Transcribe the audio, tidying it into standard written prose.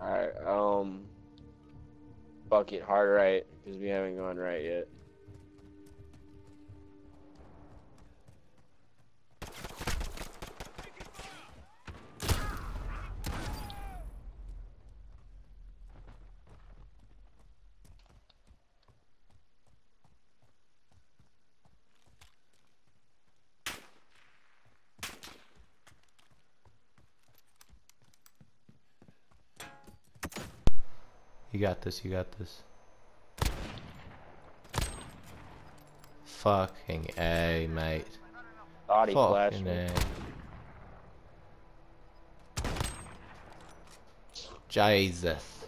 Alright, fuck it, hard right, because we haven't gone right yet. You got this, you got this. Fucking A, mate. Thought he flashed Fucking me. A. Jesus.